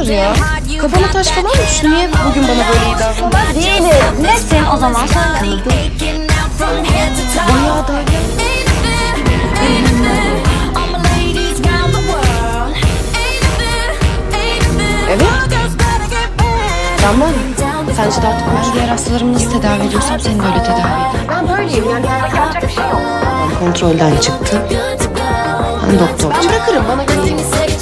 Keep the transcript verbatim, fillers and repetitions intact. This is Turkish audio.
hayırdır ya? Kafana taş falan mı düştü? Niye bugün bana böyle iyi davrandın? Değilim. Nesin o zaman? Anladım. Bayağı da. Evet. Tamam. Sence de artık ben diğer hastalarımı nasıl tedavi ediyorsam seni de öyle tedavi edeyim. Ben böyleyim yani. Yapacak bir şey yok. Ben kontrolden çıktı. Ben doktor. Ben bırakırım. Bana göre.